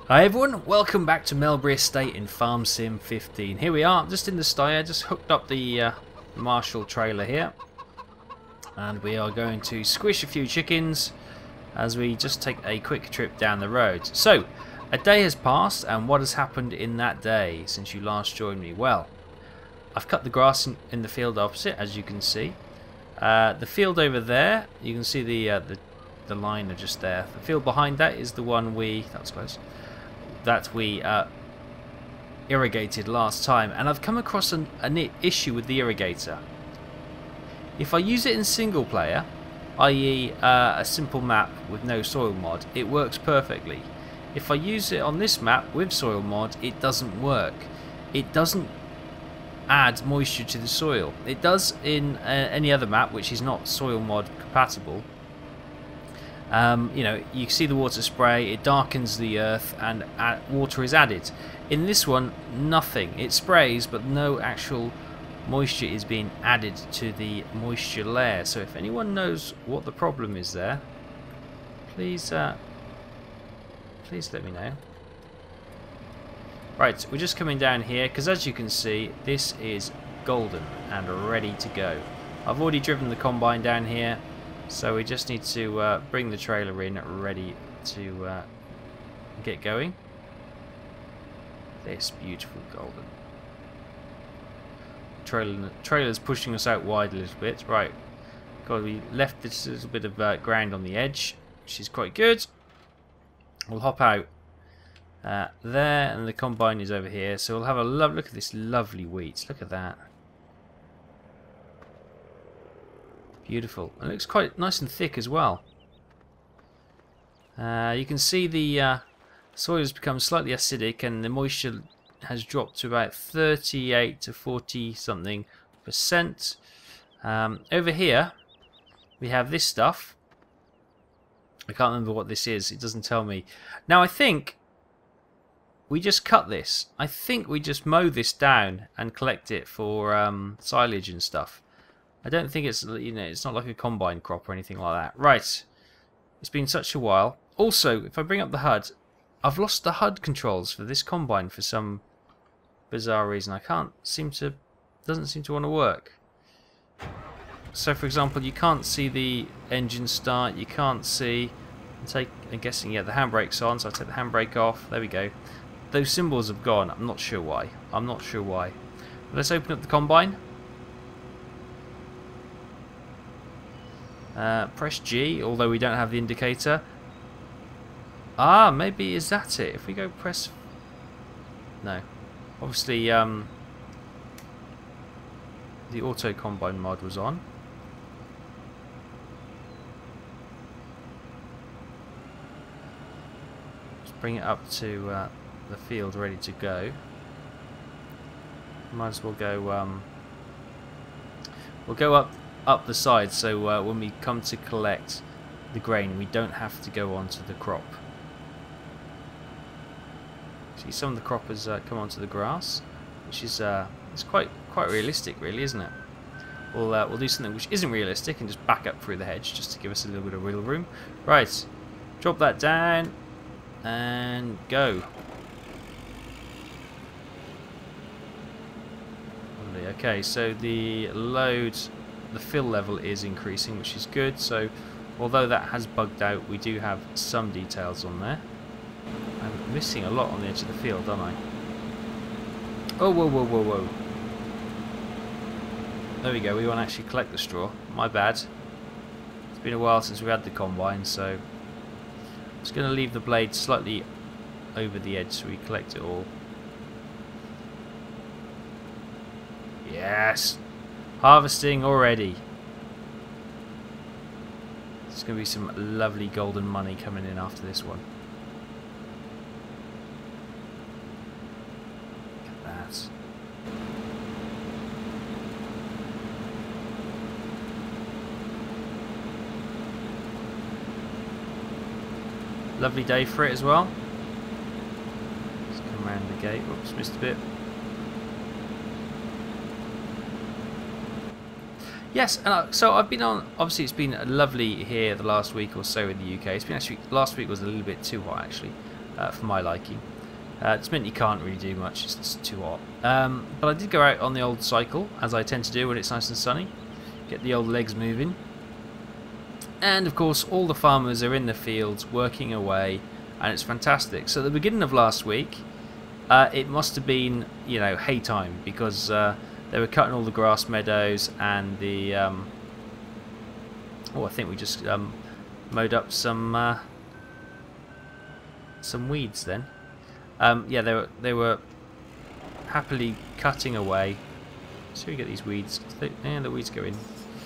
Hi everyone, welcome back to Melbury Estate in Farm Sim 15. Here we are, just in the stye. I just hooked up the Marshall trailer here. And we are going to squish a few chickens as we just take a quick trip down the road. So, a day has passed, and what has happened in that day since you last joined me? Well, I've cut the grass in the field opposite, as you can see. The field over there, you can see the line are just there. The field behind that is the one that was close, that we irrigated last time, and I've come across an issue with the irrigator. If I use it in single player, i.e. a simple map with no soil mod, it works perfectly. If I use it on this map with soil mod, it doesn't work. It doesn't add moisture to the soil. It does in any other map which is not soil mod compatible. You know, you see the water spray, it darkens the earth and water is added. In this one, nothing. It sprays, but no actual moisture is being added to the moisture layer. So if anyone knows what the problem is there, please let me know. Right, we're just coming down here because, as you can see, this is golden and ready to go. I've already driven the combine down here. So we just need to bring the trailer in, ready to get going. This beautiful golden. Trailer's pushing us out wide a little bit. Right, we left this little bit of ground on the edge, which is quite good. We'll hop out there, and the combine is over here. So we'll have a look at this lovely wheat. Look at that. Beautiful. It looks quite nice and thick as well. You can see the soil has become slightly acidic and the moisture has dropped to about 38 to 40 something %. Over here we have this stuff. I can't remember what this is. It doesn't tell me. Now I think we just cut this. I think we just mow this down and collect it for silage and stuff. I don't think it's, you know, it's not like a combine crop or anything like that. Right, it's been such a while. Also, if I bring up the HUD, I've lost the HUD controls for this combine for some bizarre reason. Doesn't seem to want to work. So, for example, you can't see the engine start. You can't see. I'm guessing, yeah, the handbrake's on, so I take the handbrake off. There we go. Those symbols have gone. I'm not sure why. Let's open up the combine. Press G, although we don't have the indicator. Ah, maybe is that it? If we go press... No. Obviously, the auto combine mod was on. Just bring it up to the field ready to go. Might as well go... we'll go up the side, so when we come to collect the grain, we don't have to go onto the crop. See, some of the crop has come onto the grass, which is it's quite realistic, really, isn't it? We'll do something which isn't realistic and just back up through the hedge, just to give us a little bit of wiggle room. Right, drop that down and go. Okay, so the fill level is increasing, which is good. So although that has bugged out, we do have some details on there. I'm missing a lot on the edge of the field, aren't I? Oh, whoa. There we go, we won't actually collect the straw. My bad. It's been a while since we had the combine, so I'm just going to leave the blade slightly over the edge so we collect it all. Yes! Harvesting already. There's going to be some lovely golden money coming in after this one. Look at that. Lovely day for it as well. Let's come around the gate. Oops, missed a bit. Yes, and so I've been on, obviously it's been lovely here the last week or so in the UK. It's been actually, last week was a little bit too hot actually. for my liking. It's meant you can't really do much, it's just too hot. But I did go out on the old cycle, as I tend to do when it's nice and sunny. Get the old legs moving. And of course all the farmers are in the fields working away, and it's fantastic. So at the beginning of last week, it must have been, you know, hay time, because they were cutting all the grass meadows and the... oh, I think we just mowed up some weeds then. Yeah, they were happily cutting away. So we get these weeds. And the weeds go in.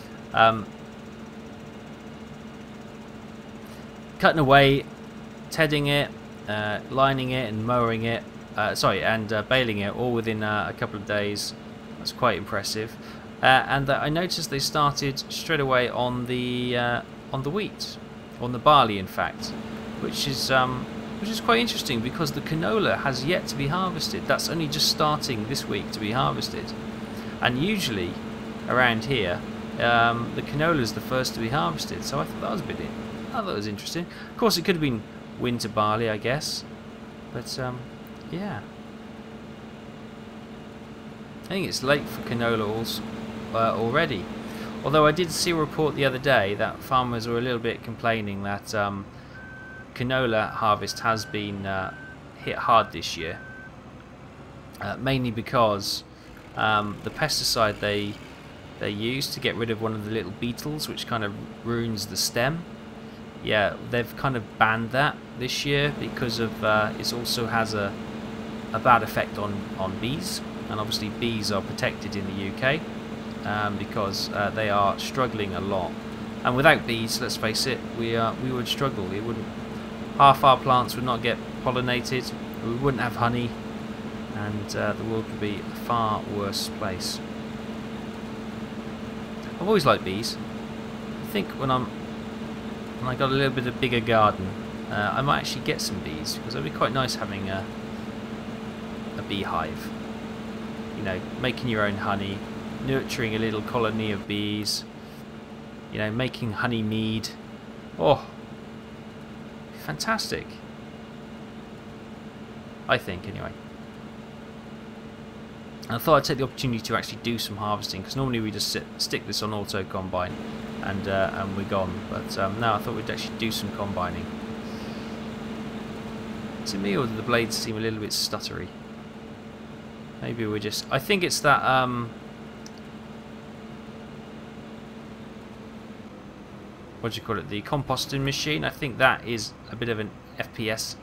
Cutting away, tedding it, lining it, and mowing it. And baling it all within a couple of days. That's quite impressive. And I noticed they started straight away on the wheat, on the barley, in fact, which is quite interesting, because the canola has yet to be harvested. That's only just starting this week to be harvested, and usually around here the canola is the first to be harvested. So I thought that was I thought it was interesting. Of course, it could have been winter barley, I guess, but yeah. I think it's late for canola also, already. Although I did see a report the other day that farmers were a little bit complaining that canola harvest has been hit hard this year, mainly because the pesticide they use to get rid of one of the little beetles, which kind of ruins the stem. Yeah, they've kind of banned that this year because of it also has a bad effect on bees, and obviously bees are protected in the UK because they are struggling a lot. And without bees, let's face it, we would struggle. We wouldn't. Half our plants would not get pollinated. We wouldn't have honey, and the world would be a far worse place. I've always liked bees. I think when I got a little bit of bigger garden, I might actually get some bees, because it'd be quite nice having a beehive. You know, making your own honey, nurturing a little colony of bees. You know, making honey mead. Oh, fantastic. I think, anyway. And I thought I'd take the opportunity to actually do some harvesting, because normally we just stick this on auto combine and we're gone. But now I thought we'd actually do some combining. Is it me, or do the blades seem a little bit stuttery? Maybe we're just... I think it's that... what do you call it? The composting machine. I think that is a bit of an FPS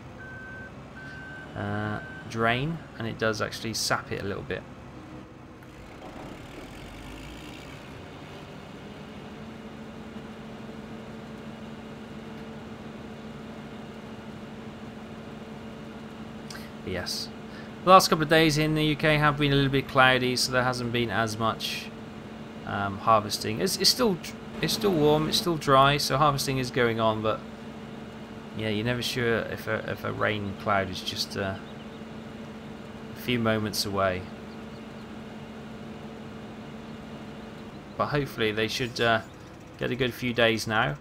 drain, and it does actually sap it a little bit. Yes. The last couple of days in the UK have been a little bit cloudy, so there hasn't been as much harvesting. It's still warm, it's still dry, so harvesting is going on, but yeah, you're never sure if a rain cloud is just a few moments away. But hopefully they should get a good few days now.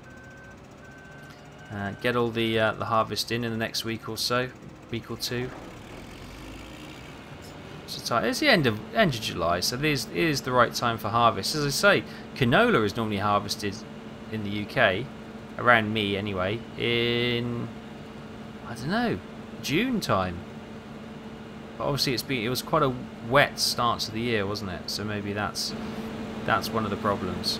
Get all the harvest in the next week or so, week or two. It's the end of July, so this is the right time for harvest. As I say, canola is normally harvested in the UK, around me anyway, in, I don't know, June time. But obviously it was quite a wet start to the year, wasn't it? So maybe that's one of the problems.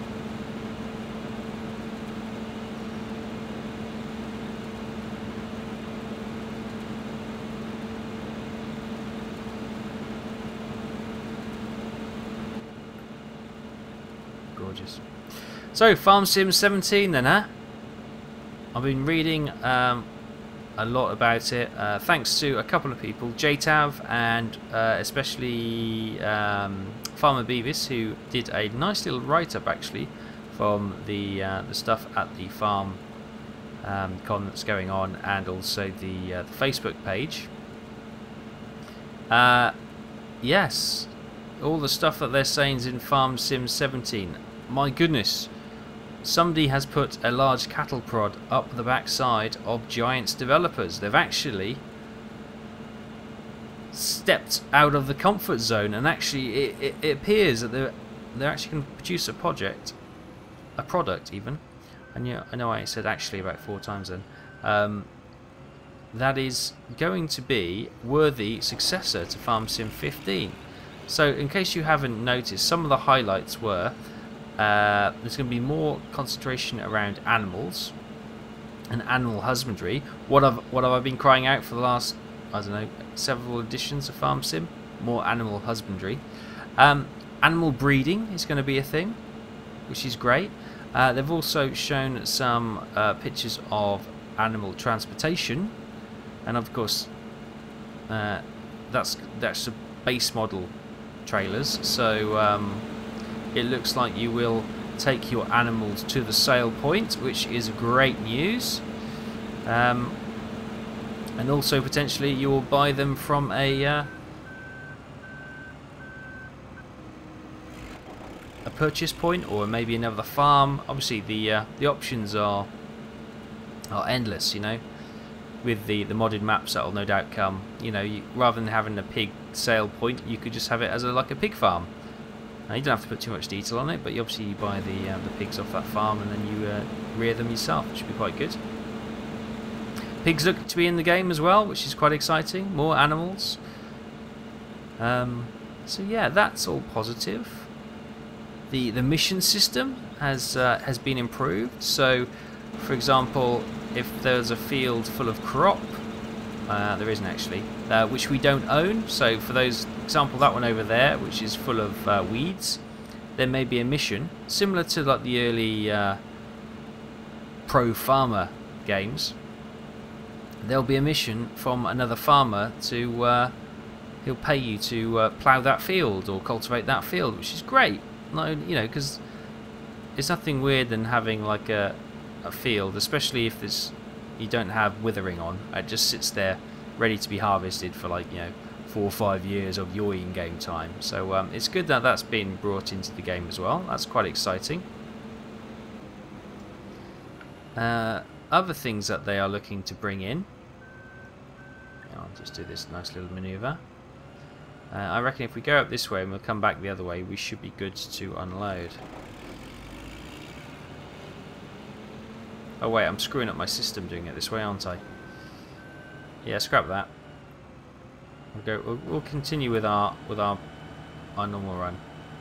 Gorgeous. So, Farm Sim 17 then, huh? I've been reading a lot about it, thanks to a couple of people, Taff and especially Farmer Beavis, who did a nice little write-up actually from the stuff at the farm con that's going on, and also the Facebook page. Yes, all the stuff that they're saying is in Farm Sim 17. My goodness, somebody has put a large cattle prod up the backside of Giants developers. They've actually stepped out of the comfort zone, and actually it appears that they're actually going to produce a product even. And yeah, I know I said actually about 4 times then. That is going to be worthy successor to Farm Sim 15. So in case you haven't noticed, some of the highlights were there's going to be more concentration around animals and animal husbandry. What have I been crying out for the last, I don't know, several editions of Farm Sim? More animal husbandry. Animal breeding is going to be a thing, which is great. They've also shown some pictures of animal transportation, and of course that's the base model trailers. So it looks like you will take your animals to the sale point, which is great news. And also potentially you will buy them from a purchase point, or maybe another farm. Obviously the options are endless, you know, with the modded maps that will no doubt come. You know, rather than having a pig sale point, you could just have it as like a pig farm. Now, you don't have to put too much detail on it, but you obviously buy the pigs off that farm and then you rear them yourself, which would be quite good. Pigs look to be in the game as well, which is quite exciting. More animals. So yeah, that's all positive. The mission system has been improved. So, for example, if there's a field full of crop, there isn't actually, which we don't own. So, for those, example, that one over there, which is full of weeds, there may be a mission similar to like the early pro farmer games. There'll be a mission from another farmer to he'll pay you to plough that field or cultivate that field, which is great. No, you know, because it's nothing weird than having like a field, especially if you don't have withering on. It just sits there ready to be harvested for like, you know, 4 or 5 years of your in-game time. So it's good that that's been brought into the game as well. That's quite exciting. Other things that they are looking to bring in. I'll just do this nice little maneuver. I reckon if we go up this way and we'll come back the other way, we should be good to unload. Oh wait, I'm screwing up my system doing it this way, aren't I? Yeah, scrap that. We'll continue with our normal run.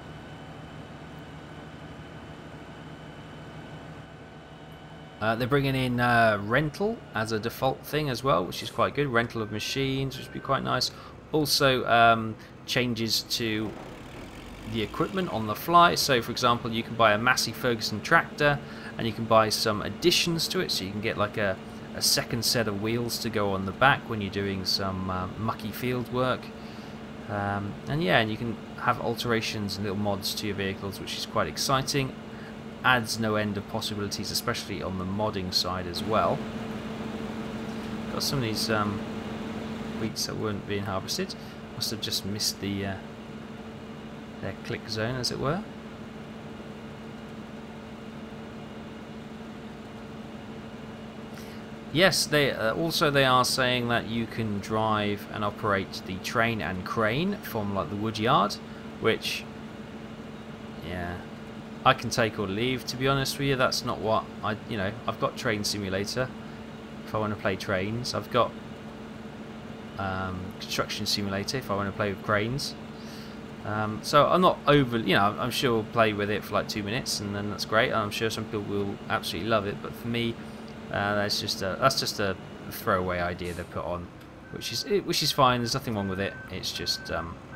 They're bringing in rental as a default thing as well, which is quite good. Rental of machines, which would be quite nice. Also, changes to the equipment on the fly. So, for example, you can buy a Massey Ferguson tractor, and you can buy some additions to it. So you can get like a second set of wheels to go on the back when you're doing some mucky field work. And yeah, and you can have alterations and little mods to your vehicles, which is quite exciting. Adds no end of possibilities, especially on the modding side as well. Got some of these wheats that weren't being harvested. Must have just missed their click zone, as it were. Yes, they are saying that you can drive and operate the train and crane from like the woodyard, which, yeah, I can take or leave, to be honest with you. That's not what I've got Train Simulator if I want to play trains. I've got Construction Simulator if I want to play with cranes. So I'm not over, I'm sure we'll play with it for like 2 minutes and then that's great. I'm sure some people will absolutely love it, but for me, that's just a throwaway idea they put on, which is fine. There's nothing wrong with it. It's just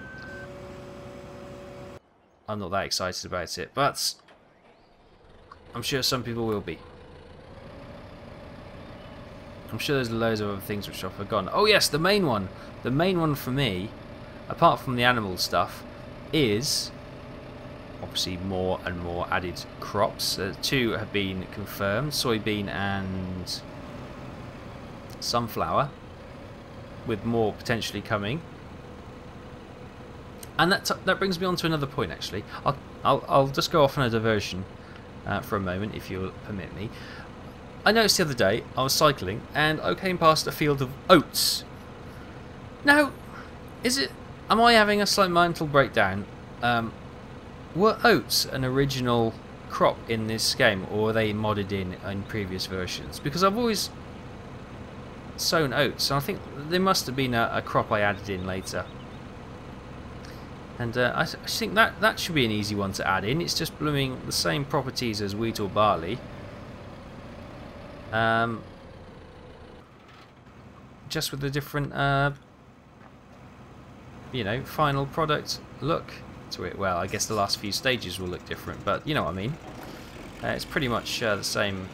I'm not that excited about it, but I'm sure some people will be. I'm sure there's loads of other things which I've forgotten. Oh yes, the main one. The main one for me, apart from the animal stuff, is obviously more and more added crops. 2 have been confirmed: soybean and sunflower, with more potentially coming. And that brings me on to another point. Actually, I'll just go off on a diversion. for a moment, if you'll permit me. I noticed the other day, I was cycling, and I came past a field of oats. Now, am I having a slight mental breakdown? Were oats an original crop in this game, or were they modded in previous versions? Because I've always sown oats, and I think there must have been a crop I added in later. And I think that should be an easy one to add in. It's just blooming the same properties as wheat or barley. Just with a different, you know, final product look to it. Well, I guess the last few stages will look different, but you know what I mean. It's pretty much the same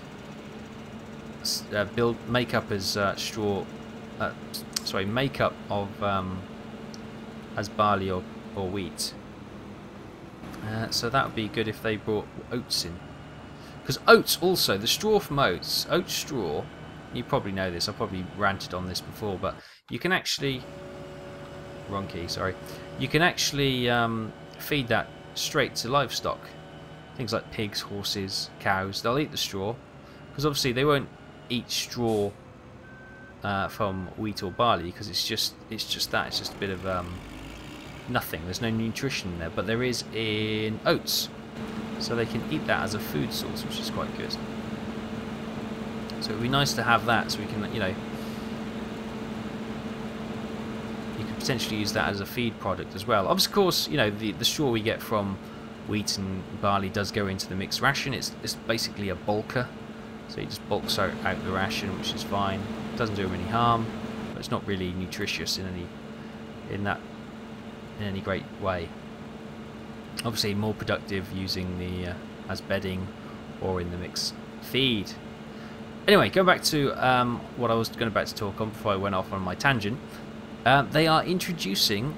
build makeup as straw. Sorry, makeup of as barley or wheat. So that would be good if they brought oats in. Because oats also, the straw from oats straw, you probably know this, I've probably ranted on this before, but you can actually, wrong key, sorry, you can actually feed that straight to livestock. Things like pigs, horses, cows, they'll eat the straw, because obviously they won't eat straw from wheat or barley, because it's just a bit of nothing, there's no nutrition in there, but there is in oats. So they can eat that as a food source, which is quite good. So it would be nice to have that, so we can, you know, you could potentially use that as a feed product as well. Of course, you know, the straw we get from wheat and barley does go into the mixed ration. It's basically a bulker, so it just bulks out the ration, which is fine. It doesn't do them any harm, but it's not really nutritious in any great way. Obviously more productive using the as bedding or in the mixed feed. Anyway, going back to what I was about to talk on before I went off on my tangent. They are introducing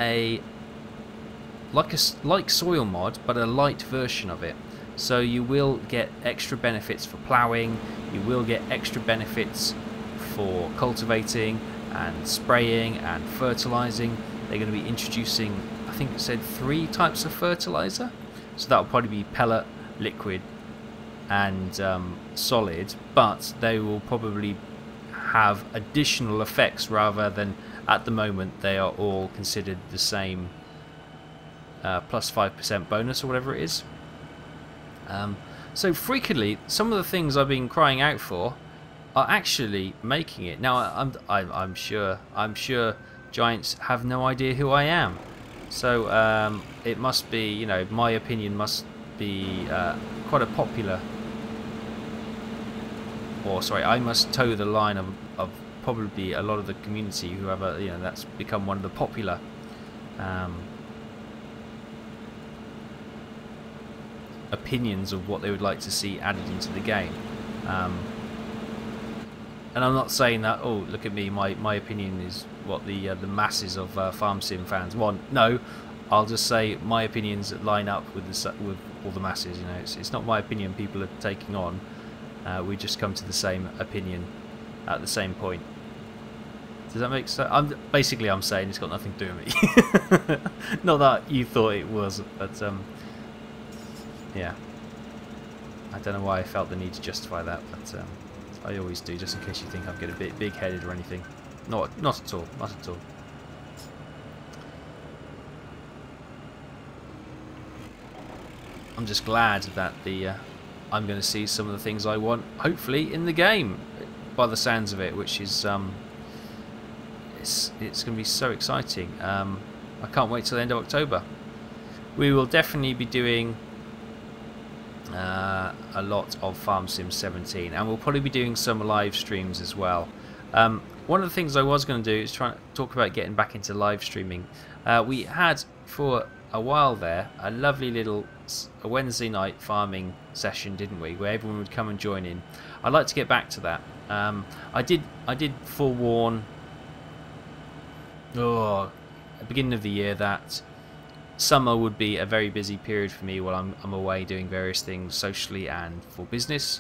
like soil mod, but a light version of it. So you will get extra benefits for ploughing, you will get extra benefits for cultivating and spraying and fertilizing. They're going to be introducing, I think it said 3 types of fertilizer, so that will probably be pellet, liquid and solid, but they will probably have additional effects rather than, at the moment they are all considered the same plus 5% bonus or whatever it is. So frequently some of the things I've been crying out for are actually making it. Now I'm sure giants have no idea who I am. So it must be, you know, my opinion must be quite a popular, or sorry, I must toe the line of probably a lot of the community who have a, you know, that's become one of the popular opinions of what they would like to see added into the game. And I'm not saying that, oh, look at me, my opinion is what the masses of farm sim fans want. No, I'll just say my opinions line up with all the masses. You know, it's not my opinion people are taking on. We just come to the same opinion at the same point. Does that make sense? I'm saying it's got nothing to do with me. Not that you thought it was, but yeah. I don't know why I felt the need to justify that, but I always do, just in case you think I'm getting a bit big-headed or anything. Not at all. Not at all. I'm just glad that I'm going to see some of the things I want, hopefully, in the game, by the sounds of it, which is it's going to be so exciting. I can't wait till the end of October. We will definitely be doing a lot of Farm Sim 17, and we'll probably be doing some live streams as well. One of the things I was going to do is try to talk about getting back into live streaming. We had for a while there a lovely little Wednesday night farming session, didn't we, where everyone would come and join in. I'd like to get back to that. I did forewarn at the beginning of the year that summer would be a very busy period for me while I'm away doing various things socially and for business.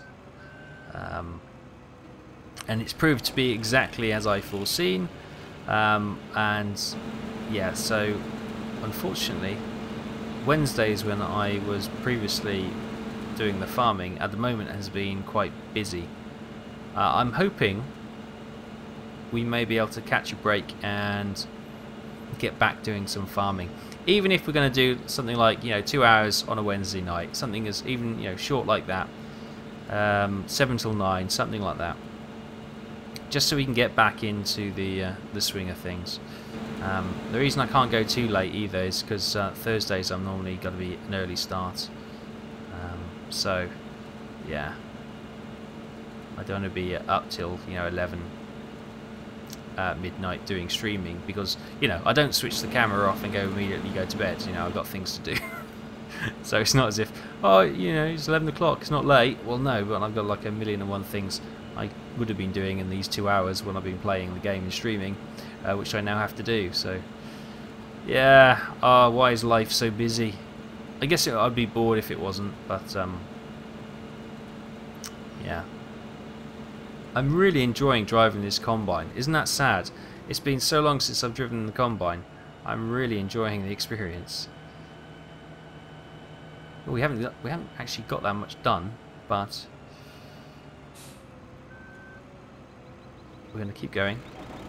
And it's proved to be exactly as I foreseen. And yeah, so unfortunately Wednesdays, when I was previously doing the farming at the moment has been quite busy. I'm hoping we may be able to catch a break and get back doing some farming. Even if we're going to do something like 2 hours on a Wednesday night, something as even short like that, 7 till 9, something like that, just so we can get back into the swing of things. The reason I can't go too late either is because Thursdays I'm normally going to be an early start. So yeah, I don't want to be up till 11 midnight doing streaming, because I don't switch the camera off and immediately go to bed. I've got things to do. So it's not as if it's 11 o'clock, it's not late. Well, no, but I've got like 1,000,001 things I would have been doing in these 2 hours when I've been playing the game and streaming, which I now have to do. So yeah, why is life so busy? I guess I'd be bored if it wasn't, but yeah. I'm really enjoying driving this combine. Isn't that sad? It's been so long since I've driven the combine. I'm really enjoying the experience. Well, we haven't actually got that much done, but we're going to keep going.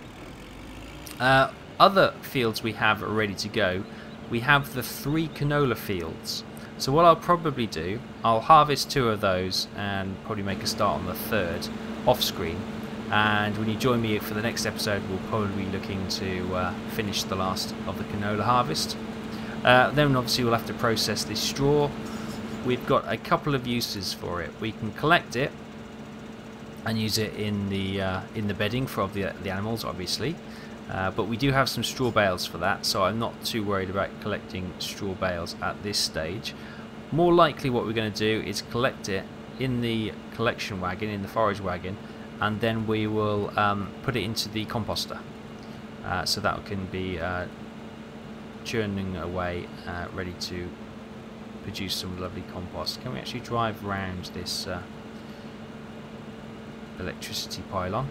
Other fields we have ready to go. We have the 3 canola fields. So what I'll probably do, I'll harvest 2 of those and probably make a start on the 3rd off screen. And when you join me for the next episode, we'll probably be looking to finish the last of the canola harvest. Then obviously we'll have to process this straw. We've got a couple of uses for it. We can collect it and use it in the bedding for the animals, obviously. But we do have some straw bales for that, so I'm not too worried about collecting straw bales at this stage. More likely what we're going to do is collect it in the collection wagon, in the forage wagon, and then we will put it into the composter. So that can be churning away, ready to produce some lovely compost. Can we actually drive around this electricity pylon?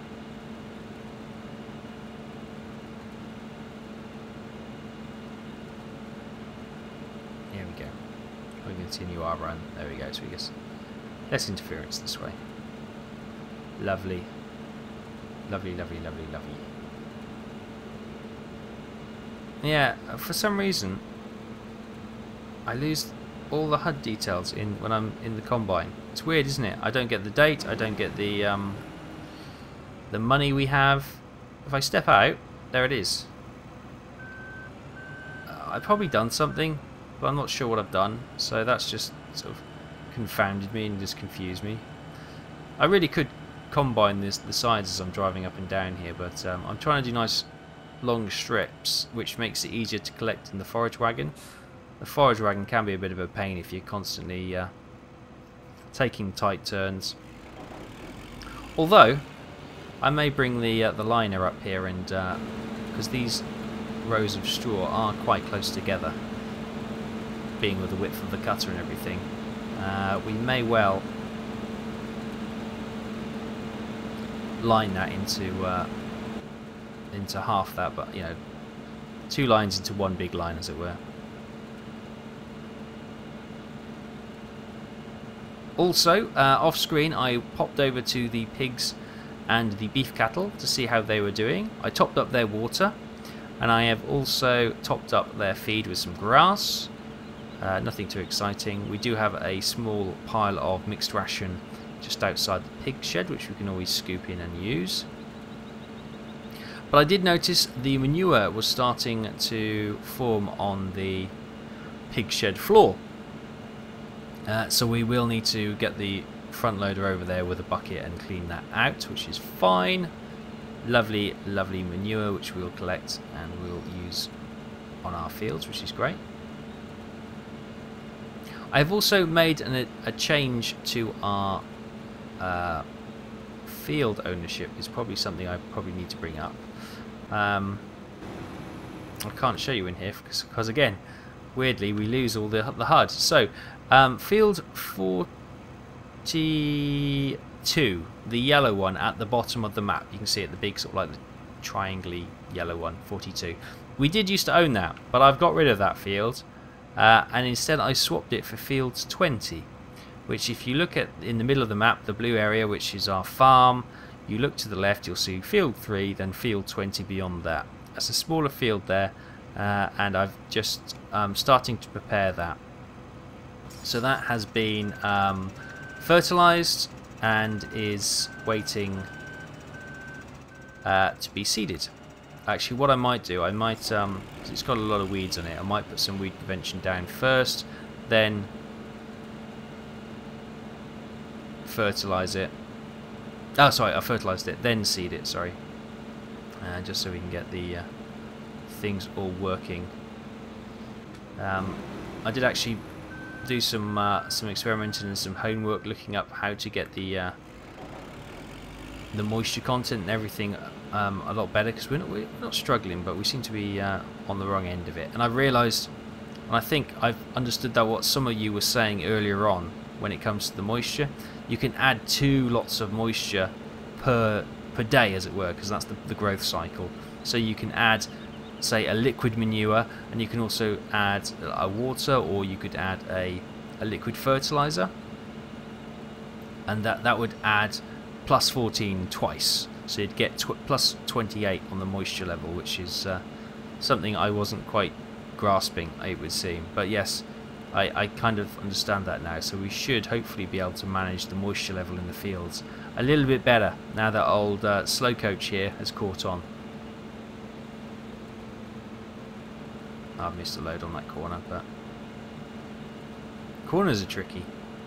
Here we go. We continue our run. There we go. So we get less interference this way. Lovely. Lovely, lovely, lovely, lovely. Yeah, for some reason I lose all the HUD details when I'm in the combine. It's weird, isn't it? I don't get the date, I don't get the money we have. If I step out, there it is. I've probably done something, but I'm not sure what I've done, so that's just sort of confounded me and just confused me. I really could combine the sides as I'm driving up and down here, but I'm trying to do nice long strips, which makes it easier to collect in the forage wagon. The forage wagon can be a bit of a pain if you're constantly taking tight turns. Although I may bring the liner up here, and because these rows of straw are quite close together, being with the width of the cutter and everything, we may well line that into half that, but 2 lines into one big line, as it were. Also, off screen I popped over to the pigs and the beef cattle to see how they were doing. I topped up their water, and I have also topped up their feed with some grass. Nothing too exciting. We do have a small pile of mixed ration just outside the pig shed, which we can always scoop in and use. But I did notice the manure was starting to form on the pig shed floor. So we will need to get the front loader over there with a bucket and clean that out, which is fine. Lovely, lovely manure, which we'll collect and we'll use on our fields, which is great. I've also made a change to our field ownership. Is probably something I probably need to bring up. I can't show you in here because again, weirdly, we lose all the HUD. So field 42, the yellow one at the bottom of the map, you can see it, the big sort of like the triangle-y yellow one, 42. We did used to own that, but I've got rid of that field, and instead I swapped it for field 20. which if you look at in the middle of the map, the blue area, which is our farm, you look to the left, you'll see field 3, then field 20 beyond that. That's a smaller field there, and I've just starting to prepare that. So that has been fertilized and is waiting to be seeded. Actually, what I might do, I might, it's got a lot of weeds on it, I might put some weed prevention down first, then fertilize it. Oh, sorry, I fertilized it, then seed it, sorry. Just so we can get the things all working. I did actually do some experimenting and some homework looking up how to get the moisture content and everything a lot better, because we're not struggling, but we seem to be on the wrong end of it. And I realised, and I think I've understood that what some of you were saying earlier on when it comes to the moisture, you can add 2 lots of moisture per day, as it were, because that's the growth cycle. So you can add, say, a liquid manure, and you can also add a water, or you could add a liquid fertilizer, and that would add plus 14 twice, so you'd get plus 28 on the moisture level, which is something I wasn't quite grasping, it would seem. But yes, I kind of understand that now, so we should hopefully be able to manage the moisture level in the fields a little bit better now that old slow coach here has caught on. I've missed a load on that corner, but corners are tricky.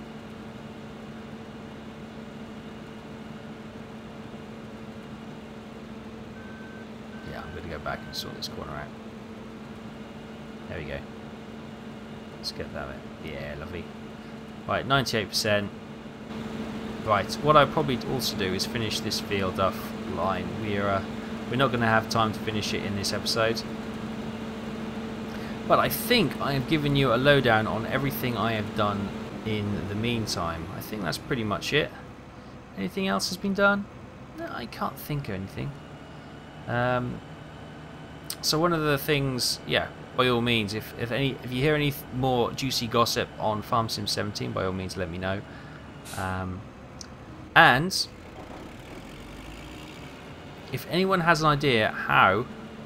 Yeah, I'm going to go back and sort this corner out. There we go. Let's get that bit. Yeah, lovely. Right, 98%. Right, what I'll probably also do is finish this field offline. We're not going to have time to finish it in this episode. But I think I have given you a lowdown on everything I have done in the meantime. I think that's pretty much it. Anything else has been done? No, I can't think of anything. So one of the things, yeah, by all means, if you hear any more juicy gossip on Farm Sim 17, by all means let me know. And if anyone has an idea how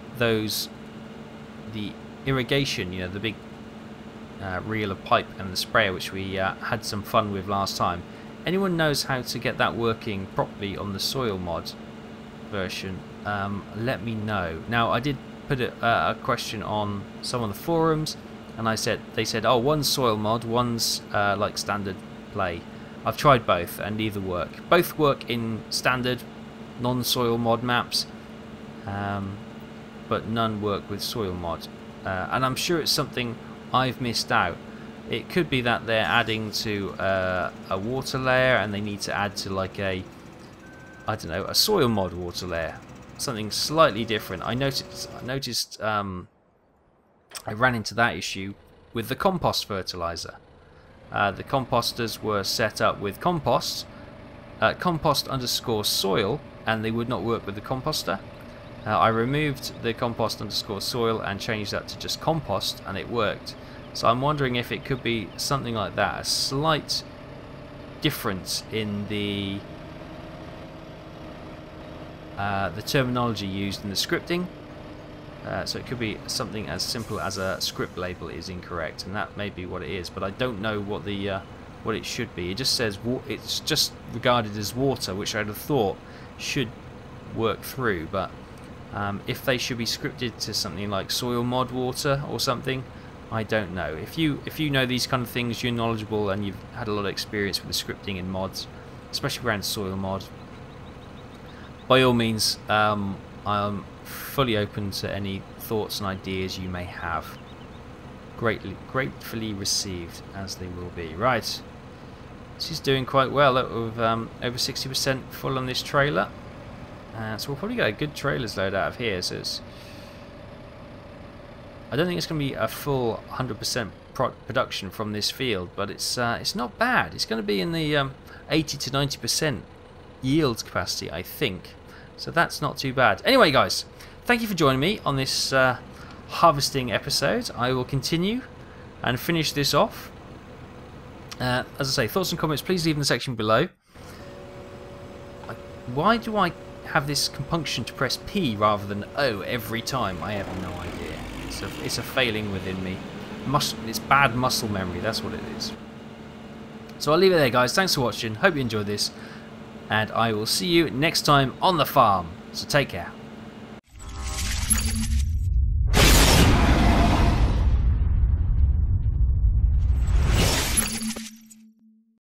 the irrigation, you know, the big reel of pipe and the sprayer, which we had some fun with last time, anyone knows how to get that working properly on the soil mod version, let me know. Now, I did put a question on some of the forums, and they said, oh, one's soil mod, one's like standard play. I've tried both and neither work. Both work in standard non-soil mod maps, but none work with soil mod. And I'm sure it's something I've missed out. It could be that they're adding to a water layer, and they need to add to like I don't know, a soil mod water layer, something slightly different. I noticed I ran into that issue with the compost fertilizer. The composters were set up with compost underscore soil, and they would not work with the composter. I removed the compost underscore soil and changed that to just compost, and it worked. So I'm wondering if it could be something like that, a slight difference in the terminology used in the scripting. So it could be something as simple as a script label is incorrect, and that may be what it is. But I don't know what it should be. It just says it's just regarded as water, which I'd have thought should work through. But if they should be scripted to something like soil mod water or something, I don't know. If you know these kind of things, you're knowledgeable and you've had a lot of experience with the scripting in mods, especially around soil mod, by all means, I'm fully open to any thoughts and ideas you may have. Gratefully received, as they will be. Right, she's doing quite well with over 60% full on this trailer. So we'll probably get a good trailer's load out of here. So I don't think it's going to be a full 100% production from this field, but it's not bad. It's going to be in the 80 to 90% yield capacity, I think. So that's not too bad. Anyway, guys, thank you for joining me on this harvesting episode. I will continue and finish this off. As I say, thoughts and comments, please leave in the section below. Why do I have this compunction to press P rather than O every time? I have no idea. It's a failing within me. It's bad muscle memory, that's what it is. So I'll leave it there, guys. Thanks for watching. Hope you enjoyed this. And I will see you next time on the farm. So take care.